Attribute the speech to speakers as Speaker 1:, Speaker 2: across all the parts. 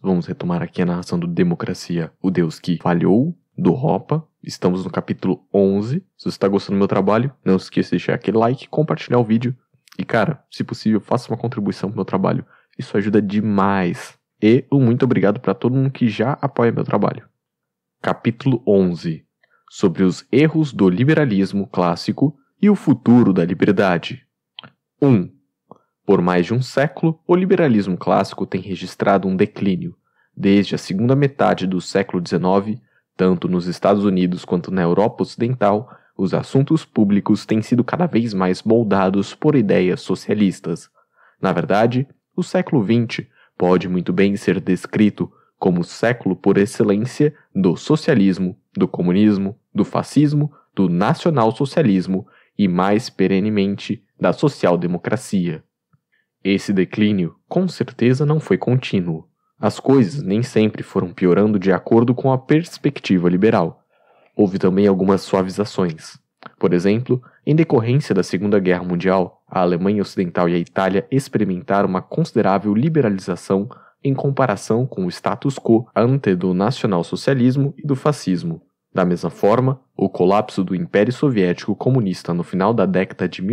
Speaker 1: Vamos retomar aqui a narração do Democracia, o Deus que Falhou, do Hoppe. Estamos no capítulo 11. Se você está gostando do meu trabalho, não se esqueça de deixar aquele like, compartilhar o vídeo. E cara, se possível, faça uma contribuição para o meu trabalho. Isso ajuda demais. E um muito obrigado para todo mundo que já apoia meu trabalho. Capítulo 11. Sobre os erros do liberalismo clássico e o futuro da liberdade. 1. Por mais de um século, o liberalismo clássico tem registrado um declínio. Desde a segunda metade do século XIX, tanto nos Estados Unidos quanto na Europa Ocidental, os assuntos públicos têm sido cada vez mais moldados por ideias socialistas. Na verdade, o século XX pode muito bem ser descrito como o século por excelência do socialismo, do comunismo, do fascismo, do nacionalsocialismo e, mais perenemente, da social-democracia. Esse declínio, com certeza, não foi contínuo. As coisas nem sempre foram piorando de acordo com a perspectiva liberal. Houve também algumas suavizações. Por exemplo, em decorrência da Segunda Guerra Mundial, a Alemanha Ocidental e a Itália experimentaram uma considerável liberalização em comparação com o status quo ante do nacionalsocialismo e do fascismo. Da mesma forma, o colapso do Império Soviético Comunista no final da década de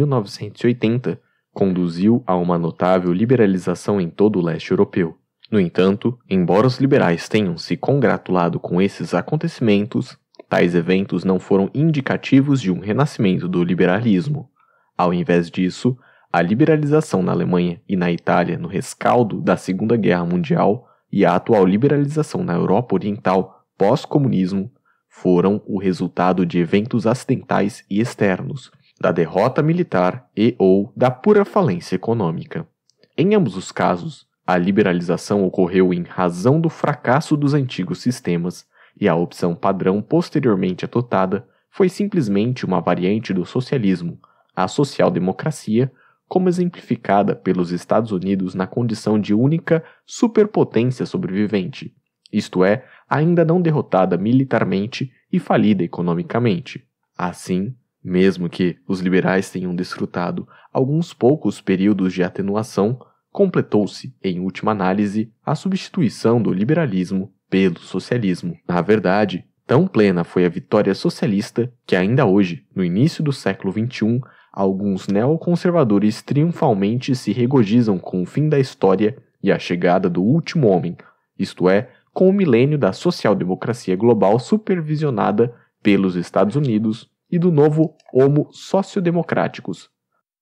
Speaker 1: 1980 conduziu a uma notável liberalização em todo o leste europeu. No entanto, embora os liberais tenham se congratulado com esses acontecimentos, tais eventos não foram indicativos de um renascimento do liberalismo. Ao invés disso, a liberalização na Alemanha e na Itália no rescaldo da Segunda Guerra Mundial e a atual liberalização na Europa Oriental pós-comunismo foram o resultado de eventos acidentais e externos, da derrota militar e/ou da pura falência econômica. Em ambos os casos, a liberalização ocorreu em razão do fracasso dos antigos sistemas e a opção padrão posteriormente adotada foi simplesmente uma variante do socialismo, a social-democracia, como exemplificada pelos Estados Unidos na condição de única superpotência sobrevivente, isto é, ainda não derrotada militarmente e falida economicamente. Assim, mesmo que os liberais tenham desfrutado alguns poucos períodos de atenuação, completou-se, em última análise, a substituição do liberalismo pelo socialismo. Na verdade, tão plena foi a vitória socialista que ainda hoje, no início do século XXI, alguns neoconservadores triunfalmente se regozijam com o fim da história e a chegada do último homem, isto é, com o milênio da social-democracia global supervisionada pelos Estados Unidos e do novo Homo sociodemocráticos.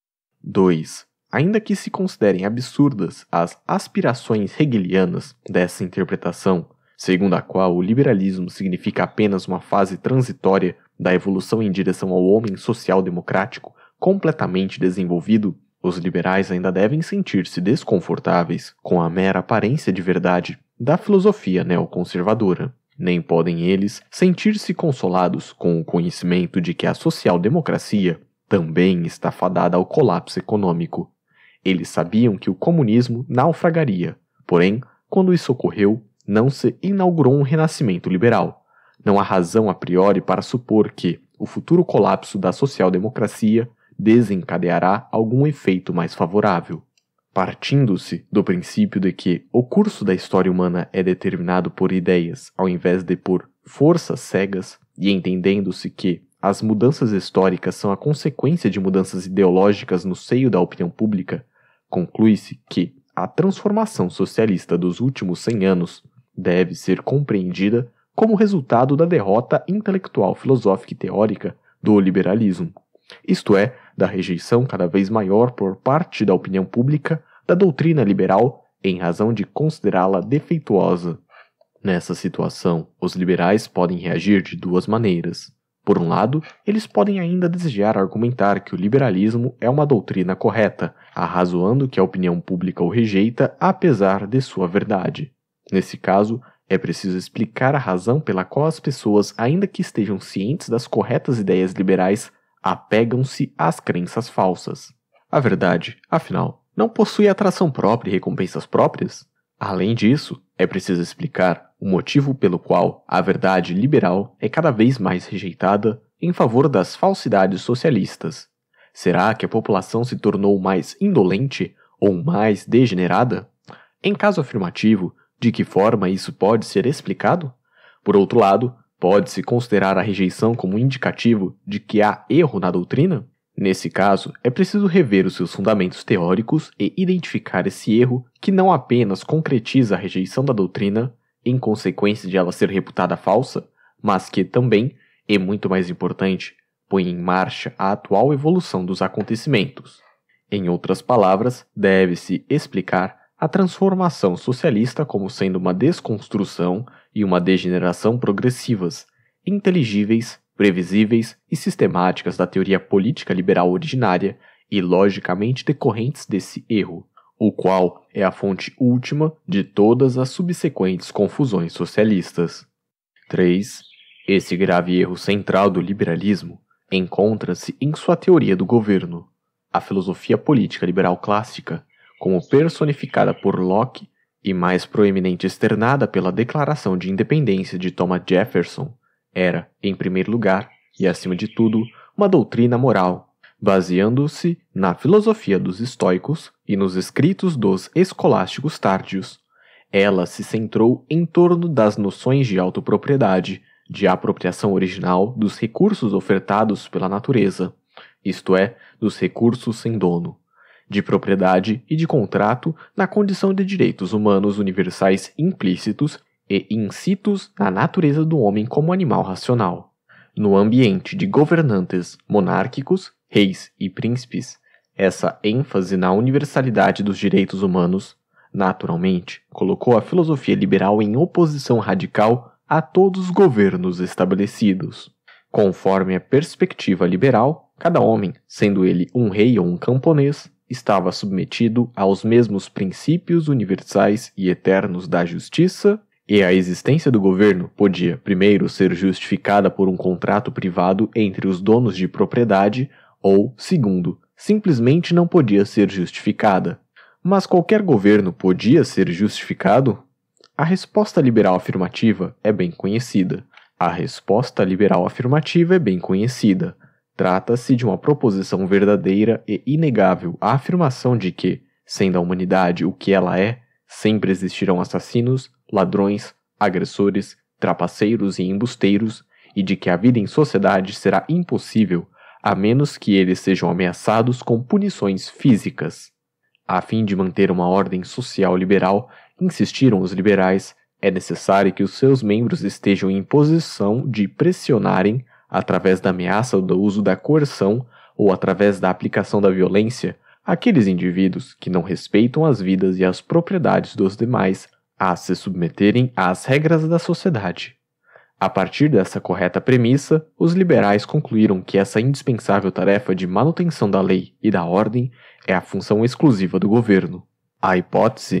Speaker 1: 2. Ainda que se considerem absurdas as aspirações hegelianas dessa interpretação, segundo a qual o liberalismo significa apenas uma fase transitória da evolução em direção ao homem social-democrático completamente desenvolvido, os liberais ainda devem sentir-se desconfortáveis com a mera aparência de verdade da filosofia neoconservadora. Nem podem eles sentir-se consolados com o conhecimento de que a social-democracia também está fadada ao colapso econômico. Eles sabiam que o comunismo naufragaria, porém, quando isso ocorreu, não se inaugurou um renascimento liberal. Não há razão a priori para supor que o futuro colapso da social-democracia desencadeará algum efeito mais favorável. Partindo-se do princípio de que o curso da história humana é determinado por ideias ao invés de por forças cegas, e entendendo-se que as mudanças históricas são a consequência de mudanças ideológicas no seio da opinião pública, conclui-se que a transformação socialista dos últimos 100 anos deve ser compreendida como resultado da derrota intelectual, filosófica e teórica do liberalismo, isto é, da rejeição cada vez maior por parte da opinião pública da doutrina liberal em razão de considerá-la defeituosa. Nessa situação, os liberais podem reagir de duas maneiras. Por um lado, eles podem ainda desejar argumentar que o liberalismo é uma doutrina correta, arrazoando que a opinião pública o rejeita apesar de sua verdade. Nesse caso, é preciso explicar a razão pela qual as pessoas, ainda que estejam cientes das corretas ideias liberais, apegam-se às crenças falsas. A verdade, afinal, não possui atração própria e recompensas próprias? Além disso, é preciso explicar o motivo pelo qual a verdade liberal é cada vez mais rejeitada em favor das falsidades socialistas. Será que a população se tornou mais indolente ou mais degenerada? Em caso afirmativo, De que forma isso pode ser explicado? Por outro lado, pode-se considerar a rejeição como indicativo de que há erro na doutrina? Nesse caso, é preciso rever os seus fundamentos teóricos e identificar esse erro que não apenas concretiza a rejeição da doutrina, em consequência de ela ser reputada falsa, mas que também, e muito mais importante, põe em marcha a atual evolução dos acontecimentos. Em outras palavras, deve-se explicar a transformação socialista como sendo uma desconstrução e uma degeneração progressivas, inteligíveis, previsíveis e sistemáticas da teoria política liberal originária e logicamente decorrentes desse erro, o qual é a fonte última de todas as subsequentes confusões socialistas. 3. Esse grave erro central do liberalismo encontra-se em sua teoria do governo. A filosofia política liberal clássica, como personificada por Locke e mais proeminente externada pela Declaração de Independência de Thomas Jefferson, era, em primeiro lugar, e acima de tudo, uma doutrina moral, baseando-se na filosofia dos estoicos e nos escritos dos escolásticos tárdios. Ela se centrou em torno das noções de autopropriedade, de apropriação original dos recursos ofertados pela natureza, isto é, dos recursos sem dono, de propriedade e de contrato na condição de direitos humanos universais implícitos e incitos na natureza do homem como animal racional. No ambiente de governantes monárquicos, reis e príncipes, essa ênfase na universalidade dos direitos humanos, naturalmente, colocou a filosofia liberal em oposição radical a todos os governos estabelecidos. Conforme a perspectiva liberal, cada homem, sendo ele um rei ou um camponês, estava submetido aos mesmos princípios universais e eternos da justiça, e a existência do governo podia, primeiro, ser justificada por um contrato privado entre os donos de propriedade, ou, segundo, simplesmente não podia ser justificada. Mas qualquer governo podia ser justificado? A resposta liberal afirmativa é bem conhecida. Trata-se de uma proposição verdadeira e inegável, a afirmação de que, sendo a humanidade o que ela é, sempre existirão assassinos, ladrões, agressores, trapaceiros e embusteiros, e de que a vida em sociedade será impossível, a menos que eles sejam ameaçados com punições físicas. A fim de manter uma ordem social liberal, insistiram os liberais, é necessário que os seus membros estejam em posição de pressionarem, através da ameaça ou do uso da coerção, ou através da aplicação da violência, aqueles indivíduos que não respeitam as vidas e as propriedades dos demais a se submeterem às regras da sociedade. A partir dessa correta premissa, os liberais concluíram que essa indispensável tarefa de manutenção da lei e da ordem é a função exclusiva do governo. A hipótese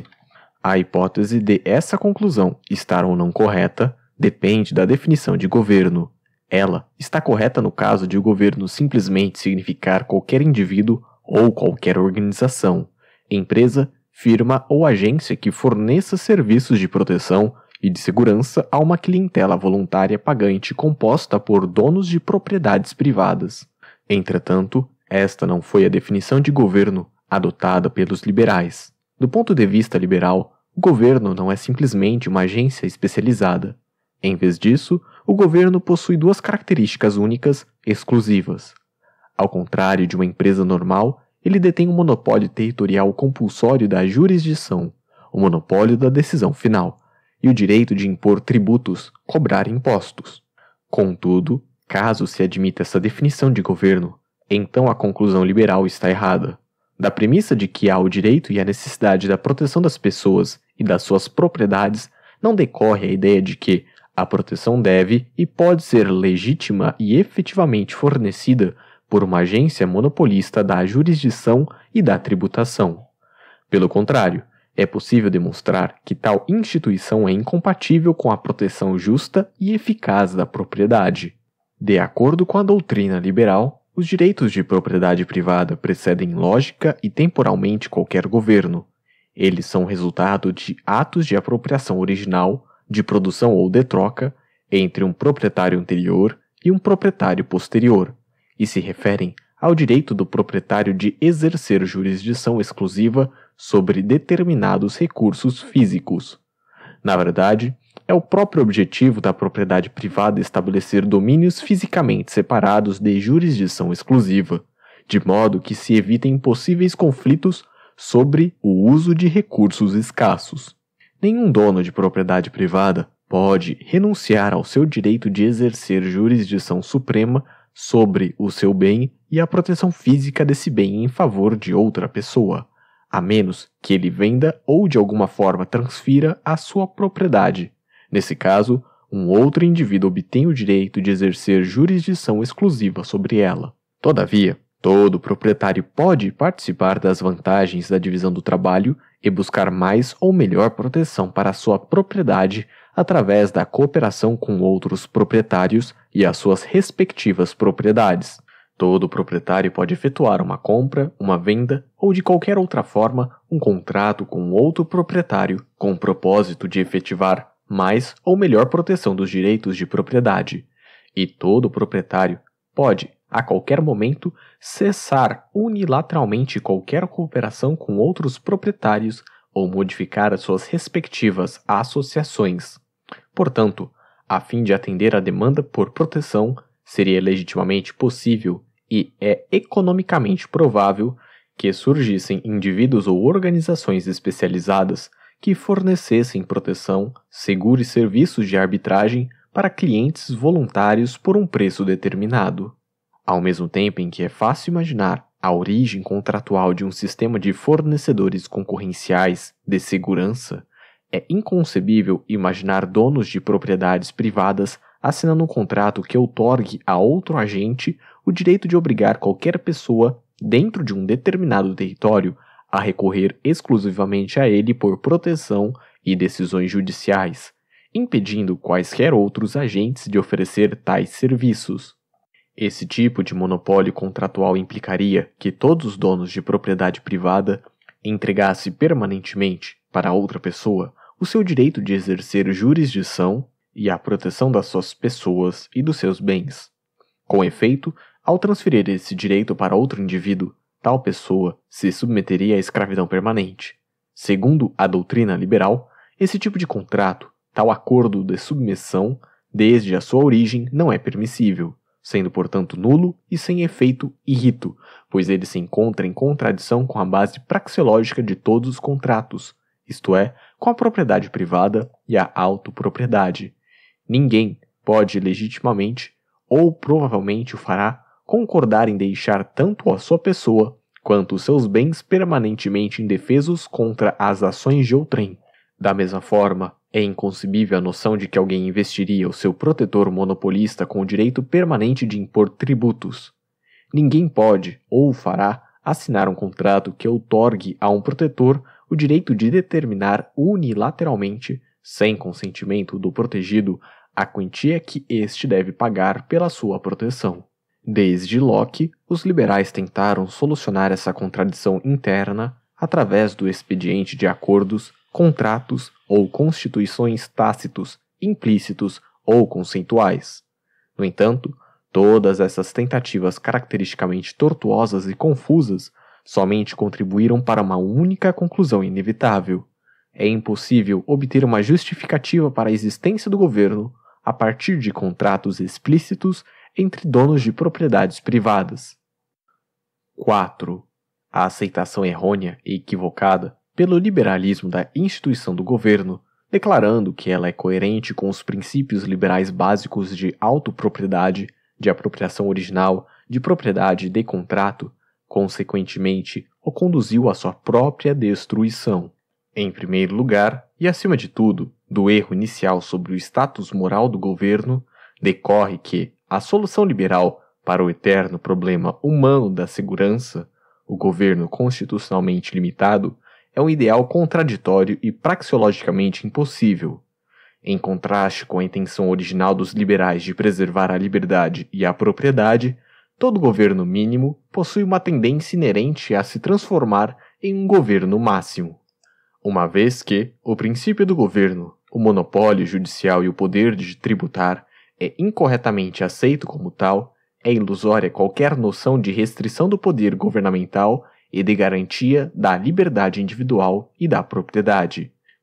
Speaker 1: de essa conclusão estar ou não correta depende da definição de governo. Ela está correta no caso de o governo simplesmente significar qualquer indivíduo ou qualquer organização, empresa, firma ou agência que forneça serviços de proteção e de segurança a uma clientela voluntária pagante composta por donos de propriedades privadas. Entretanto, esta não foi a definição de governo adotada pelos liberais. Do ponto de vista liberal, o governo não é simplesmente uma agência especializada. Em vez disso, o governo possui duas características únicas, exclusivas. Ao contrário de uma empresa normal, ele detém um monopólio territorial compulsório da jurisdição, o monopólio da decisão final, e o direito de impor tributos, cobrar impostos. Contudo, caso se admita essa definição de governo, então a conclusão liberal está errada. Da premissa de que há o direito e a necessidade da proteção das pessoas e das suas propriedades, não decorre a ideia de que a proteção deve e pode ser legítima e efetivamente fornecida por uma agência monopolista da jurisdição e da tributação. Pelo contrário, é possível demonstrar que tal instituição é incompatível com a proteção justa e eficaz da propriedade. De acordo com a doutrina liberal, os direitos de propriedade privada precedem lógica e temporalmente qualquer governo. Eles são resultado de atos de apropriação original, de produção ou de troca, entre um proprietário anterior e um proprietário posterior, e se referem ao direito do proprietário de exercer jurisdição exclusiva sobre determinados recursos físicos. Na verdade, é o próprio objetivo da propriedade privada estabelecer domínios fisicamente separados de jurisdição exclusiva, de modo que se evitem possíveis conflitos sobre o uso de recursos escassos. Nenhum dono de propriedade privada pode renunciar ao seu direito de exercer jurisdição suprema sobre o seu bem e a proteção física desse bem em favor de outra pessoa, a menos que ele venda ou de alguma forma transfira a sua propriedade. Nesse caso, um outro indivíduo obtém o direito de exercer jurisdição exclusiva sobre ela. Todavia, todo proprietário pode participar das vantagens da divisão do trabalho e buscar mais ou melhor proteção para a sua propriedade através da cooperação com outros proprietários e as suas respectivas propriedades. Todo proprietário pode efetuar uma compra, uma venda ou de qualquer outra forma um contrato com outro proprietário com o propósito de efetivar mais ou melhor proteção dos direitos de propriedade. E todo proprietário pode, a qualquer momento, cessar unilateralmente qualquer cooperação com outros proprietários ou modificar as suas respectivas associações. Portanto, a fim de atender à demanda por proteção, seria legitimamente possível e é economicamente provável que surgissem indivíduos ou organizações especializadas que fornecessem proteção, seguro e serviços de arbitragem para clientes voluntários por um preço determinado. Ao mesmo tempo em que é fácil imaginar a origem contratual de um sistema de fornecedores concorrenciais de segurança, é inconcebível imaginar donos de propriedades privadas assinando um contrato que outorgue a outro agente o direito de obrigar qualquer pessoa dentro de um determinado território a recorrer exclusivamente a ele por proteção e decisões judiciais, impedindo quaisquer outros agentes de oferecer tais serviços. Esse tipo de monopólio contratual implicaria que todos os donos de propriedade privada entregassem permanentemente para outra pessoa o seu direito de exercer jurisdição e a proteção das suas pessoas e dos seus bens. Com efeito, ao transferir esse direito para outro indivíduo, tal pessoa se submeteria à escravidão permanente. Segundo a doutrina liberal, esse tipo de contrato, tal acordo de submissão, desde a sua origem, não é permissível, sendo portanto nulo e sem efeito e rito, pois ele se encontra em contradição com a base praxeológica de todos os contratos, isto é, com a propriedade privada e a autopropriedade. Ninguém pode legitimamente, ou provavelmente o fará, concordar em deixar tanto a sua pessoa quanto os seus bens permanentemente indefesos contra as ações de outrem. Da mesma forma, é inconcebível a noção de que alguém investiria o seu protetor monopolista com o direito permanente de impor tributos. Ninguém pode, ou fará, assinar um contrato que outorgue a um protetor o direito de determinar unilateralmente, sem consentimento do protegido, a quantia que este deve pagar pela sua proteção. Desde Locke, os liberais tentaram solucionar essa contradição interna através do expediente de acordos, contratos ou constituições tácitos, implícitos ou conceituais. No entanto, todas essas tentativas caracteristicamente tortuosas e confusas somente contribuíram para uma única conclusão inevitável. É impossível obter uma justificativa para a existência do governo a partir de contratos explícitos entre donos de propriedades privadas. 4. A aceitação errônea e equivocada pelo liberalismo da instituição do governo, declarando que ela é coerente com os princípios liberais básicos de autopropriedade, de apropriação original, de propriedade e de contrato, consequentemente, o conduziu à sua própria destruição. Em primeiro lugar, e acima de tudo, do erro inicial sobre o status moral do governo, decorre que a solução liberal para o eterno problema humano da segurança, o governo constitucionalmente limitado, é um ideal contraditório e praxeologicamente impossível. Em contraste com a intenção original dos liberais de preservar a liberdade e a propriedade, todo governo mínimo possui uma tendência inerente a se transformar em um governo máximo. Uma vez que o princípio do governo, o monopólio judicial e o poder de tributar é incorretamente aceito como tal, é ilusória qualquer noção de restrição do poder governamental e de garantia da liberdade individual e da propriedade.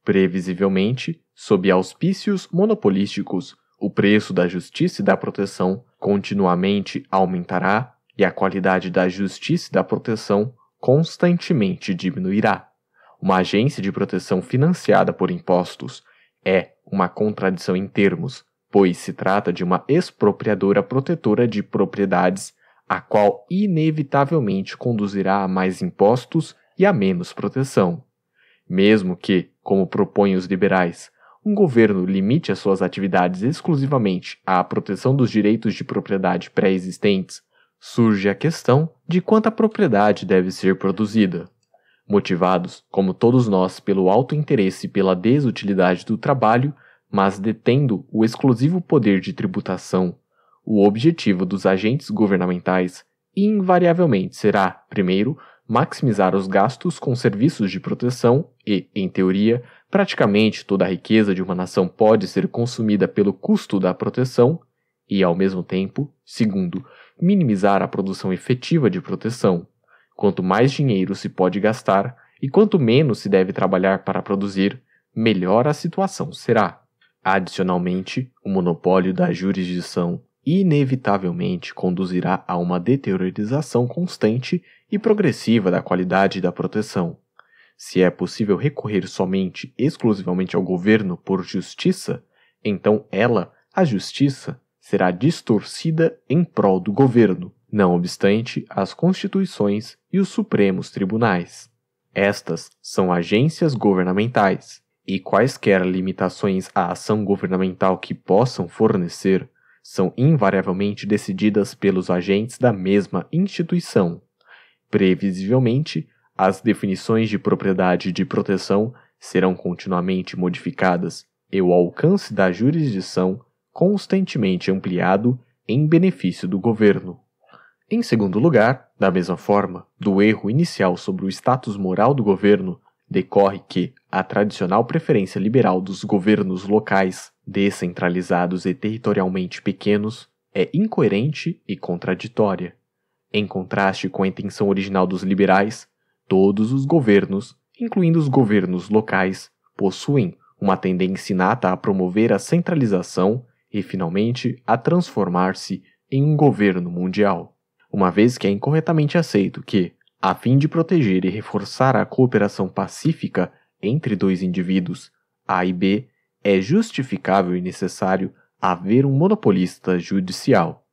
Speaker 1: Previsivelmente, sob auspícios monopolísticos, o preço da justiça e da proteção continuamente aumentará e a qualidade da justiça e da proteção constantemente diminuirá. Uma agência de proteção financiada por impostos é uma contradição em termos, pois se trata de uma expropriadora protetora de propriedades, a qual inevitavelmente conduzirá a mais impostos e a menos proteção. Mesmo que, como propõem os liberais, um governo limite as suas atividades exclusivamente à proteção dos direitos de propriedade pré-existentes, surge a questão de quanta propriedade deve ser produzida. Motivados, como todos nós, pelo alto interesse e pela desutilidade do trabalho, mas detendo o exclusivo poder de tributação, o objetivo dos agentes governamentais invariavelmente será, primeiro, maximizar os gastos com serviços de proteção e, em teoria, praticamente toda a riqueza de uma nação pode ser consumida pelo custo da proteção e, ao mesmo tempo, segundo, minimizar a produção efetiva de proteção. Quanto mais dinheiro se pode gastar e quanto menos se deve trabalhar para produzir, melhor a situação será. Adicionalmente, o monopólio da jurisdição inevitavelmente conduzirá a uma deteriorização constante e progressiva da qualidade da proteção. Se é possível recorrer somente exclusivamente ao governo por justiça, então ela, a justiça, será distorcida em prol do governo, não obstante as constituições e os supremos tribunais. Estas são agências governamentais, e quaisquer limitações à ação governamental que possam fornecer são invariavelmente decididas pelos agentes da mesma instituição. Previsivelmente, as definições de propriedade e de proteção serão continuamente modificadas e o alcance da jurisdição constantemente ampliado em benefício do governo. Em segundo lugar, da mesma forma, do erro inicial sobre o status moral do governo, decorre que a tradicional preferência liberal dos governos locais, descentralizados e territorialmente pequenos, é incoerente e contraditória. Em contraste com a intenção original dos liberais, todos os governos, incluindo os governos locais, possuem uma tendência inata a promover a centralização e, finalmente, a transformar-se em um governo mundial. Uma vez que é incorretamente aceito que, a fim de proteger e reforçar a cooperação pacífica entre dois indivíduos, A e B, é justificável e necessário haver um monopolista judicial,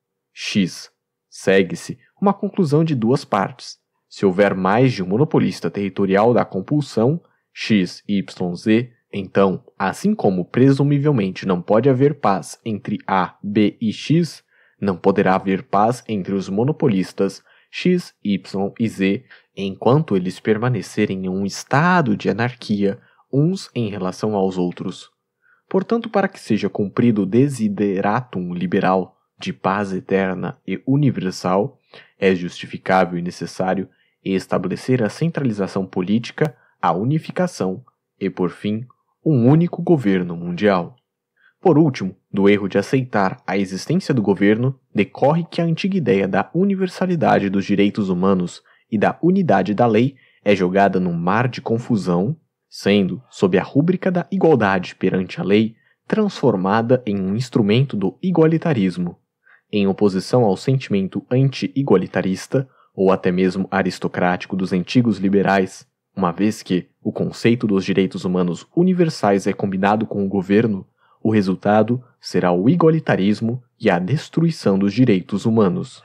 Speaker 1: X. Segue-se uma conclusão de duas partes. Se houver mais de um monopolista territorial da compulsão, X, Y, Z, então, assim como presumivelmente não pode haver paz entre A, B e X, não poderá haver paz entre os monopolistas X, Y e Z, enquanto eles permanecerem em um estado de anarquia uns em relação aos outros. Portanto, para que seja cumprido o desideratum liberal de paz eterna e universal, é justificável e necessário estabelecer a centralização política, a unificação e, por fim, um único governo mundial. Por último, do erro de aceitar a existência do governo, decorre que a antiga ideia da universalidade dos direitos humanos e da unidade da lei é jogada num mar de confusão, sendo, sob a rúbrica da igualdade perante a lei, transformada em um instrumento do igualitarismo. Em oposição ao sentimento anti-igualitarista, ou até mesmo aristocrático dos antigos liberais, uma vez que o conceito dos direitos humanos universais é combinado com o governo, o resultado será o igualitarismo e a destruição dos direitos humanos.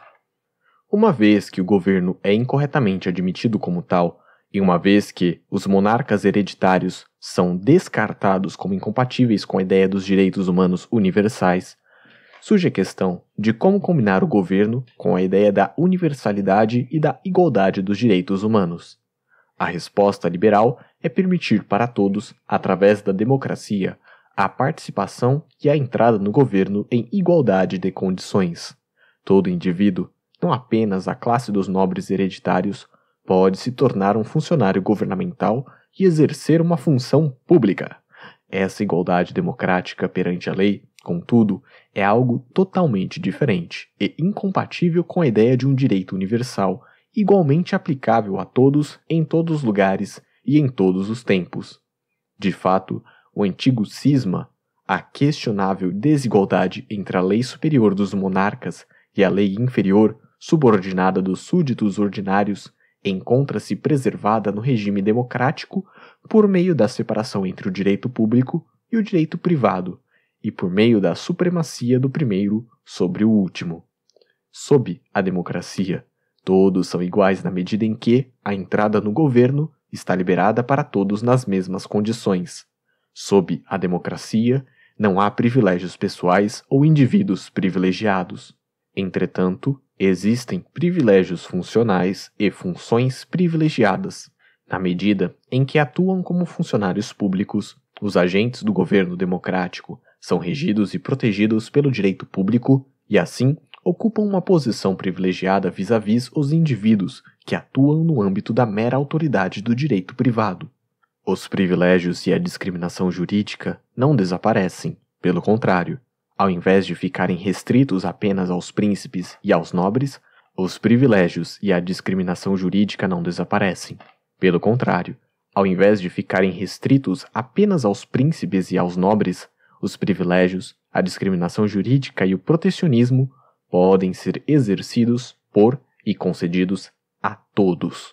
Speaker 1: Uma vez que o governo é incorretamente admitido como tal, e uma vez que os monarcas hereditários são descartados como incompatíveis com a ideia dos direitos humanos universais, surge a questão de como combinar o governo com a ideia da universalidade e da igualdade dos direitos humanos. A resposta liberal é permitir para todos, através da democracia, a participação e a entrada no governo em igualdade de condições. Todo indivíduo, não apenas a classe dos nobres hereditários, pode se tornar um funcionário governamental e exercer uma função pública. Essa igualdade democrática perante a lei, contudo, é algo totalmente diferente e incompatível com a ideia de um direito universal, igualmente aplicável a todos, em todos os lugares e em todos os tempos. De fato, o antigo cisma, a questionável desigualdade entre a lei superior dos monarcas e a lei inferior, subordinada dos súditos ordinários, encontra-se preservada no regime democrático por meio da separação entre o direito público e o direito privado, e por meio da supremacia do primeiro sobre o último. Sob a democracia, todos são iguais na medida em que a entrada no governo está liberada para todos nas mesmas condições. Sob a democracia, não há privilégios pessoais ou indivíduos privilegiados. Entretanto, existem privilégios funcionais e funções privilegiadas. Na medida em que atuam como funcionários públicos, os agentes do governo democrático são regidos e protegidos pelo direito público e, assim, ocupam uma posição privilegiada vis-à-vis os indivíduos que atuam no âmbito da mera autoridade do direito privado. Os privilégios e a discriminação jurídica não desaparecem, pelo contrário. Ao invés de ficarem restritos apenas aos príncipes e aos nobres, os privilégios e a discriminação jurídica não desaparecem. Pelo contrário, ao invés de ficarem restritos apenas aos príncipes e aos nobres, os privilégios, a discriminação jurídica e o protecionismo podem ser exercidos por e concedidos a todos.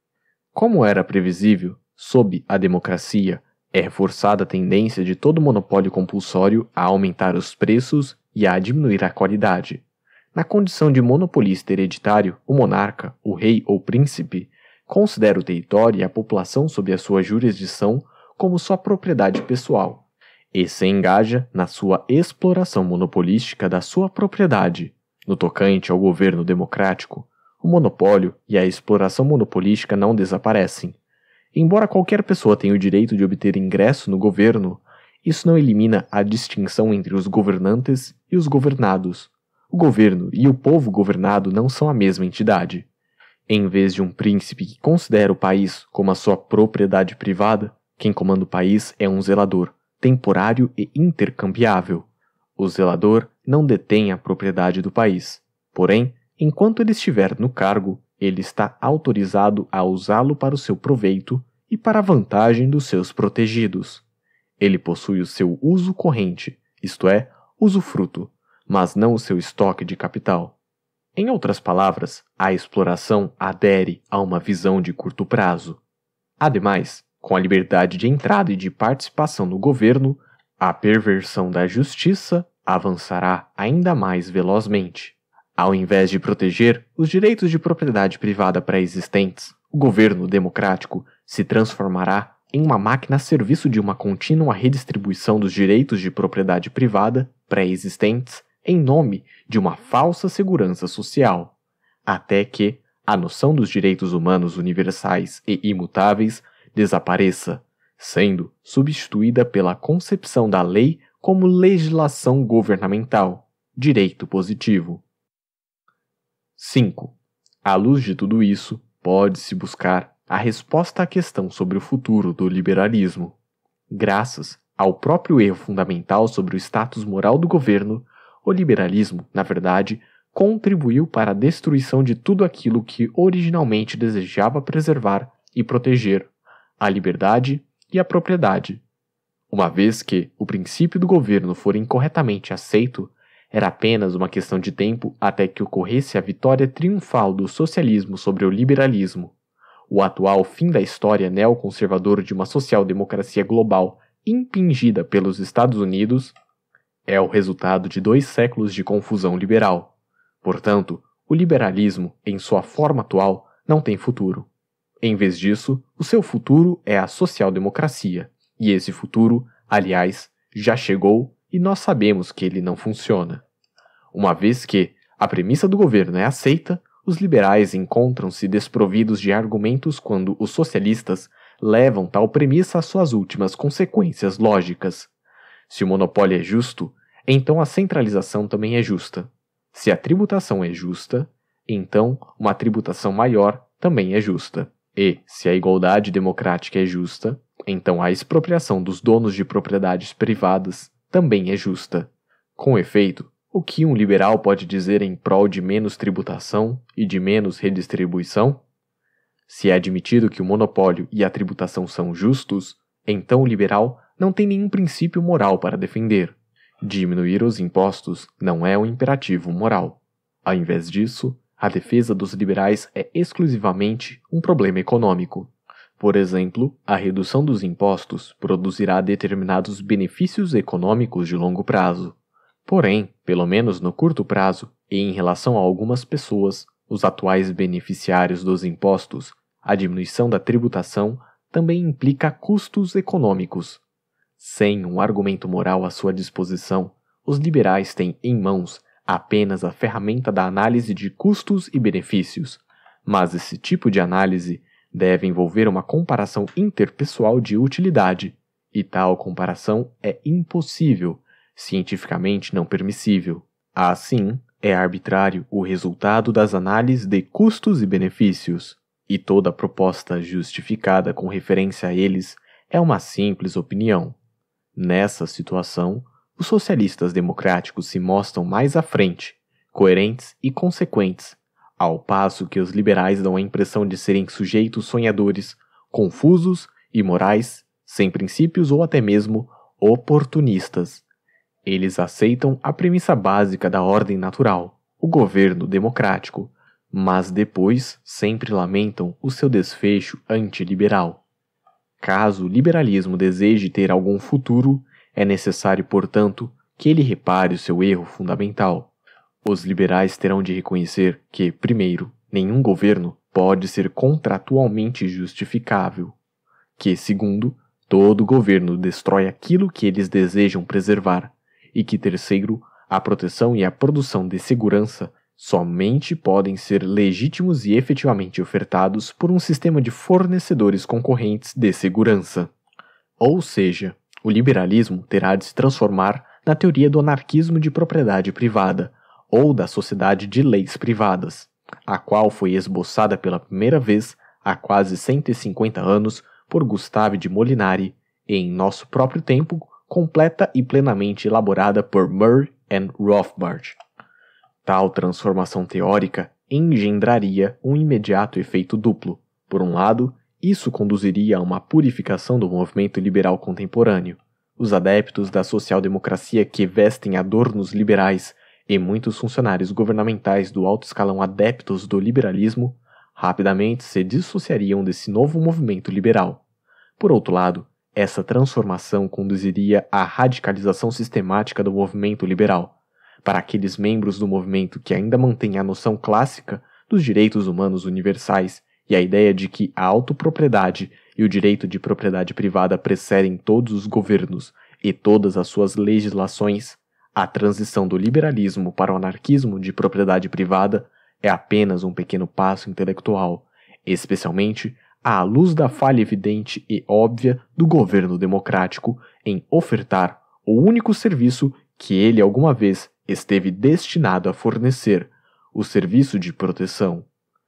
Speaker 1: Como era previsível, sob a democracia, é reforçada a tendência de todo monopólio compulsório a aumentar os preços e a diminuir a qualidade. Na condição de monopolista hereditário, o monarca, o rei ou príncipe, considera o território e a população sob a sua jurisdição como sua propriedade pessoal, e se engaja na sua exploração monopolística da sua propriedade. No tocante ao governo democrático, o monopólio e a exploração monopolística não desaparecem. Embora qualquer pessoa tenha o direito de obter ingresso no governo, isso não elimina a distinção entre os governantes e os governados. O governo e o povo governado não são a mesma entidade. Em vez de um príncipe que considera o país como a sua propriedade privada, quem comanda o país é um zelador, temporário e intercambiável. O zelador não detém a propriedade do país. Porém, enquanto ele estiver no cargo, ele está autorizado a usá-lo para o seu proveito e para a vantagem dos seus protegidos. Ele possui o seu uso corrente, isto é, usufruto, mas não o seu estoque de capital. Em outras palavras, a exploração adere a uma visão de curto prazo. Ademais, com a liberdade de entrada e de participação no governo, a perversão da justiça avançará ainda mais velozmente. Ao invés de proteger os direitos de propriedade privada pré-existentes, o governo democrático se transformará em uma máquina a serviço de uma contínua redistribuição dos direitos de propriedade privada pré-existentes em nome de uma falsa segurança social, até que a noção dos direitos humanos universais e imutáveis desapareça, sendo substituída pela concepção da lei como legislação governamental, direito positivo. 5. À luz de tudo isso, pode-se buscar a resposta à questão sobre o futuro do liberalismo. Graças ao próprio erro fundamental sobre o status moral do governo, o liberalismo, na verdade, contribuiu para a destruição de tudo aquilo que originalmente desejava preservar e proteger, a liberdade e a propriedade. Uma vez que o princípio do governo for incorretamente aceito, era apenas uma questão de tempo até que ocorresse a vitória triunfal do socialismo sobre o liberalismo. O atual fim da história neoconservadora de uma social-democracia global impingida pelos Estados Unidos é o resultado de 2 séculos de confusão liberal. Portanto, o liberalismo, em sua forma atual, não tem futuro. Em vez disso, o seu futuro é a social-democracia, e esse futuro, aliás, já chegou e nós sabemos que ele não funciona. Uma vez que a premissa do governo é aceita, os liberais encontram-se desprovidos de argumentos quando os socialistas levam tal premissa às suas últimas consequências lógicas. Se o monopólio é justo, então a centralização também é justa. Se a tributação é justa, então uma tributação maior também é justa. E, se a igualdade democrática é justa, então a expropriação dos donos de propriedades privadas também é justa. Com efeito, o que um liberal pode dizer em prol de menos tributação e de menos redistribuição? Se é admitido que o monopólio e a tributação são justos, Então o liberal não tem nenhum princípio moral para defender. Diminuir os impostos não é um imperativo moral. Ao invés disso, a defesa dos liberais é exclusivamente um problema econômico. Por exemplo, a redução dos impostos produzirá determinados benefícios econômicos de longo prazo. Porém, pelo menos no curto prazo, e em relação a algumas pessoas, os atuais beneficiários dos impostos, a diminuição da tributação também implica custos econômicos. Sem um argumento moral à sua disposição, os liberais têm em mãos apenas a ferramenta da análise de custos e benefícios, mas esse tipo de análise deve envolver uma comparação interpessoal de utilidade, e tal comparação é impossível, cientificamente não permissível. Assim, é arbitrário o resultado das análises de custos e benefícios, e toda proposta justificada com referência a eles é uma simples opinião. Nessa situação, os socialistas democráticos se mostram mais à frente, coerentes e consequentes, ao passo que os liberais dão a impressão de serem sujeitos sonhadores, confusos, imorais, sem princípios ou até mesmo oportunistas. Eles aceitam a premissa básica da ordem natural, o governo democrático, mas depois sempre lamentam o seu desfecho antiliberal. Caso o liberalismo deseje ter algum futuro, é necessário, portanto, que ele repare o seu erro fundamental. Os liberais terão de reconhecer que, primeiro, nenhum governo pode ser contratualmente justificável, que, segundo, todo governo destrói aquilo que eles desejam preservar, e que, terceiro, a proteção e a produção de segurança somente podem ser legítimos e efetivamente ofertados por um sistema de fornecedores concorrentes de segurança. Ou seja, o liberalismo terá de se transformar na teoria do anarquismo de propriedade privada, ou da sociedade de leis privadas, a qual foi esboçada pela primeira vez há quase 150 anos por Gustave de Molinari e, em nosso próprio tempo, completa e plenamente elaborada por Murray e Rothbard. Tal transformação teórica engendraria um imediato efeito duplo. Por um lado, isso conduziria a uma purificação do movimento liberal contemporâneo. Os adeptos da social-democracia que vestem adornos liberais e muitos funcionários governamentais do alto escalão adeptos do liberalismo rapidamente se dissociariam desse novo movimento liberal. Por outro lado, essa transformação conduziria à radicalização sistemática do movimento liberal. Para aqueles membros do movimento que ainda mantêm a noção clássica dos direitos humanos universais e a ideia de que a autopropriedade e o direito de propriedade privada precedem todos os governos e todas as suas legislações, a transição do liberalismo para o anarquismo de propriedade privada é apenas um pequeno passo intelectual, especialmente à luz da falha evidente e óbvia do governo democrático em ofertar o único serviço que ele alguma vez esteve destinado a fornecer, o serviço de proteção.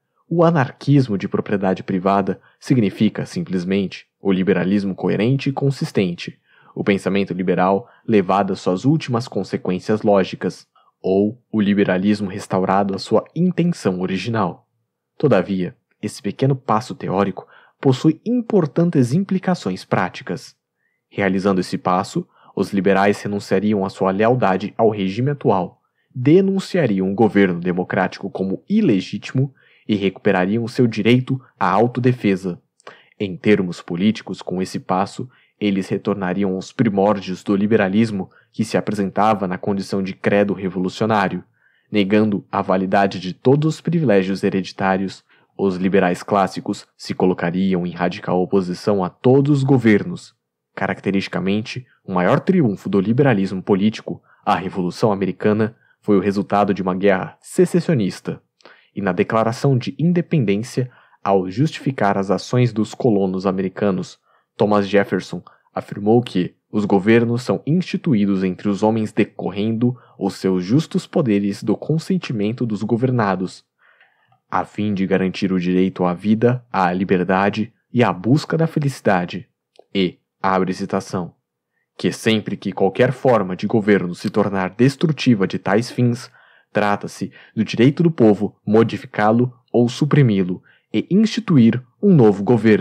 Speaker 1: O anarquismo de propriedade privada significa, simplesmente, o liberalismo coerente e consistente, o pensamento liberal levado às suas últimas consequências lógicas, ou o liberalismo restaurado à sua intenção original. Todavia, esse pequeno passo teórico possui importantes implicações práticas. Realizando esse passo, os liberais renunciariam à sua lealdade ao regime atual, denunciariam o governo democrático como ilegítimo e recuperariam seu direito à autodefesa. Em termos políticos, com esse passo, eles retornariam aos primórdios do liberalismo que se apresentava na condição de credo revolucionário, negando a validade de todos os privilégios hereditários. Os liberais clássicos se colocariam em radical oposição a todos os governos. Caracteristicamente, o maior triunfo do liberalismo político, a Revolução Americana, foi o resultado de uma guerra secessionista. E na Declaração de Independência, ao justificar as ações dos colonos americanos, Thomas Jefferson afirmou que os governos são instituídos entre os homens decorrendo os seus justos poderes do consentimento dos governados, a fim de garantir o direito à vida, à liberdade e à busca da felicidade. E, abre citação, que sempre que qualquer forma de governo se tornar destrutiva de tais fins, trata-se do direito do povo modificá-lo ou suprimi-lo e instituir um novo governo,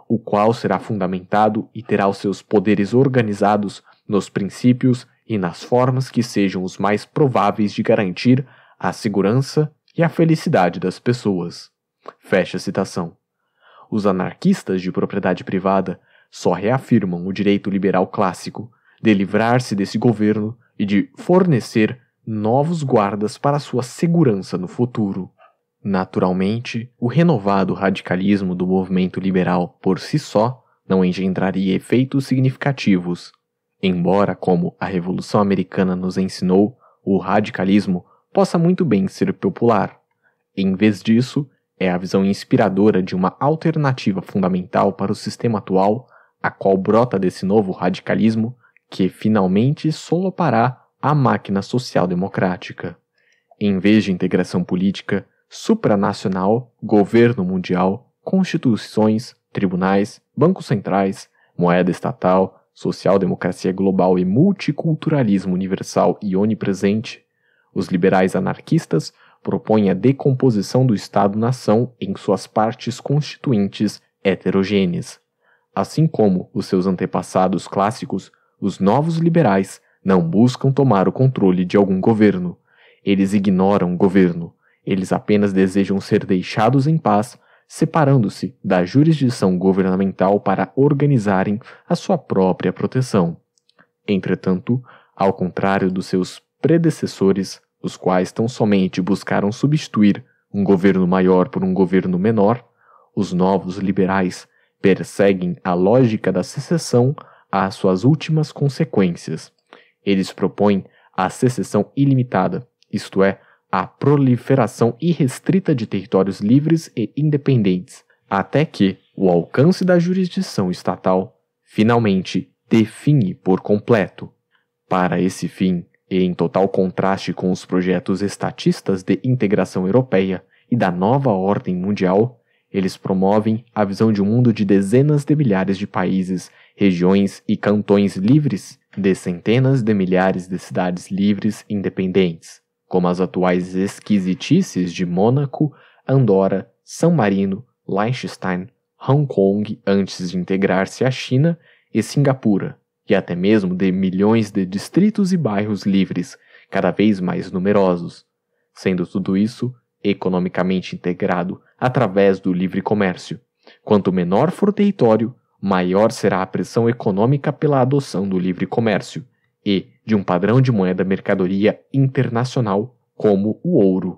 Speaker 1: o qual será fundamentado e terá os seus poderes organizados nos princípios e nas formas que sejam os mais prováveis de garantir a segurança e a felicidade das pessoas. Fecha a citação. Os anarquistas de propriedade privada só reafirmam o direito liberal clássico de livrar-se desse governo e de fornecer novos guardas para sua segurança no futuro. Naturalmente, o renovado radicalismo do movimento liberal por si só não engendraria efeitos significativos, embora, como a Revolução Americana nos ensinou, o radicalismo possa muito bem ser popular. Em vez disso, é a visão inspiradora de uma alternativa fundamental para o sistema atual, a qual brota desse novo radicalismo, que finalmente solopará a máquina social-democrática. Em vez de integração política, supranacional, governo mundial, constituições, tribunais, bancos centrais, moeda estatal, social-democracia global e multiculturalismo universal e onipresente, os liberais anarquistas propõem a decomposição do Estado-nação em suas partes constituintes heterogêneas. Assim como os seus antepassados clássicos, os novos liberais não buscam tomar o controle de algum governo. Eles ignoram o governo. Eles apenas desejam ser deixados em paz, separando-se da jurisdição governamental para organizarem a sua própria proteção. Entretanto, ao contrário dos seus predecessores, os quais tão somente buscaram substituir um governo maior por um governo menor, os novos liberais perseguem a lógica da secessão às suas últimas consequências. Eles propõem a secessão ilimitada, isto é, a proliferação irrestrita de territórios livres e independentes, até que o alcance da jurisdição estatal finalmente define por completo. Para esse fim, e em total contraste com os projetos estatistas de integração europeia e da nova ordem mundial, eles promovem a visão de um mundo de dezenas de milhares de países, regiões e cantões livres, de centenas de milhares de cidades livres e independentes, como as atuais esquisitices de Mônaco, Andorra, San Marino, Liechtenstein, Hong Kong antes de integrar-se à China e Singapura, e até mesmo de milhões de distritos e bairros livres, cada vez mais numerosos, sendo tudo isso economicamente integrado através do livre comércio. Quanto menor for o território, maior será a pressão econômica pela adoção do livre comércio e de um padrão de moeda mercadoria internacional como o ouro.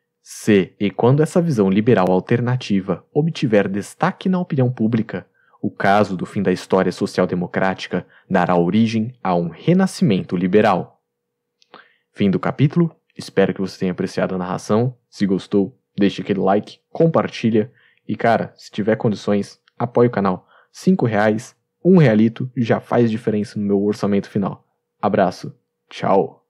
Speaker 1: Se e quando essa visão liberal alternativa obtiver destaque na opinião pública, o caso do fim da história social-democrática dará origem a um renascimento liberal. Fim do capítulo. Espero que você tenha apreciado a narração. Se gostou, deixe aquele like, compartilha e, cara, se tiver condições, apoie o canal. R$5, R$1 já faz diferença no meu orçamento final. Abraço. Tchau.